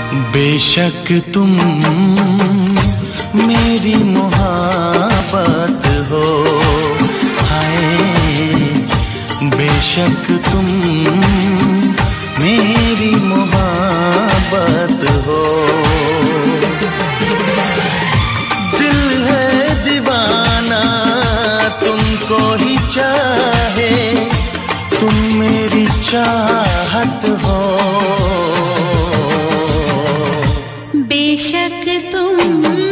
बेशक तुम मेरी मोहब्बत हो, हाय बेशक तुम मेरी मोहब्बत हो। दिल है दीवाना तुमको ही चाहे, तुम मेरी चाहत हो। बेशक तुम